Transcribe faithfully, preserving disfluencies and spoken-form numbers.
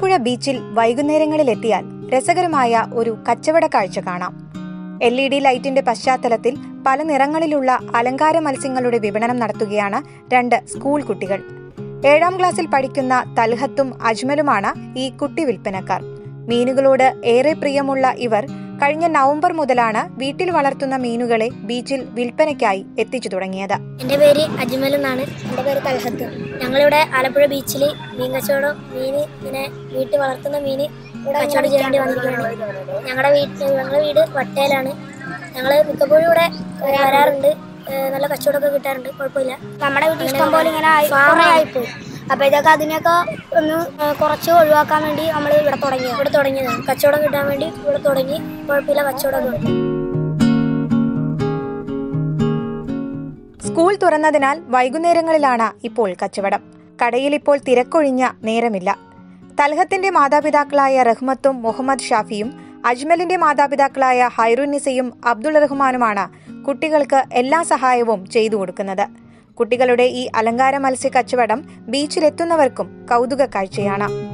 ആലപ്പുഴ ബീച്ചിൽ വൈകുന്നേരങ്ങളിലെത്തിയാൽ രസകരമായ ഒരു കച്ചവട കാഴ്ച കാണാം. എൽ ഇ ഡി ലൈറ്റിന്റെ പശ്ചാത്തലത്തിൽ പല നിറങ്ങളിലുള്ള അലങ്കാര മത്സ്യങ്ങളുടെ വിപണനം നടത്തുകയാണ് രണ്ട് സ്കൂൾ കുട്ടികൾ. ഏഴാം ക്ലാസ്സിൽ പഠിക്കുന്ന തൽഹത്തും അജ്മലുമാണ് ഈ കുട്ടി വിൽപ്പനക്കാർ. മീനുകളോട് ഏറെ പ്രിയമുള്ള ഇവർ കഴിഞ്ഞ നവംബർ മുതലാണ് വീട്ടിൽ വളർത്തുന്ന മീനുകളെ ബീച്ചിൽ വിൽപ്പനയ്ക്കായി എത്തിച്ചു തുടങ്ങിയത്. എൻ്റെ പേര് അജ്മൽ എന്നാണ്. എൻ്റെ പേര് തൽഹത്ത്. ഞങ്ങളിവിടെ ആലപ്പുഴ ബീച്ചിൽ മീൻ കച്ചവടം മീന് ഇങ്ങനെ വീട്ടിൽ വളർത്തുന്ന മീന് കച്ചവടം ചെയ്യാൻ വേണ്ടി വന്നിരിക്കുകയാണ്. ഞങ്ങളുടെ വീട്ടിൽ ഞങ്ങളുടെ വീട് വട്ടയിലാണ്. ഞങ്ങൾ മിക്കപ്പോഴും ഇവിടെ വരാറുണ്ട്. നല്ല കച്ചവടമൊക്കെ കിട്ടാറുണ്ട്, കുഴപ്പമില്ല. നമ്മുടെ വീട്ടിൽ ഇഷ്ടം പോലെ ഇങ്ങനെ ആയിപ്പോയി. അപ്പോൾ ഇതൊക്കെ അതിനൊക്കെ ഒന്ന് കുറച്ച് ഒഴിവാക്കാൻ വേണ്ടി നമ്മൾ ഇവിടെ തുടങ്ങി ഇവിടെ തുടങ്ങിയതാണ്. കച്ചവടം കിട്ടാൻ വേണ്ടി ഇവിടെ തുടങ്ങി. കുഴപ്പമില്ല, കച്ചവടമൊക്കെ ഉണ്ട്. സ്കൂൾ തുറന്നതിനാൽ വൈകുന്നേരങ്ങളിലാണ് ഇപ്പോൾ കച്ചവടം. കടയിൽ ഇപ്പോൾ തിരക്കൊഴിഞ്ഞ നേരമില്ല. തൽഹത്തിന്റെ മാതാപിതാക്കളായ റഹ്മത്തും മുഹമ്മദ് ഷാഫിയും അജ്മലിന്റെ മാതാപിതാക്കളായ ഹൈറുന്നിസയും അബ്ദുൾ റഹ്മാനുമാണ് കുട്ടികൾക്ക് എല്ലാ സഹായവും ചെയ്തു കൊടുക്കുന്നത്. കുട്ടികളുടെ ഈ അലങ്കാര മത്സ്യ കച്ചവടം ബീച്ചിലെത്തുന്നവർക്കും കൗതുക കാഴ്ചയാണ്.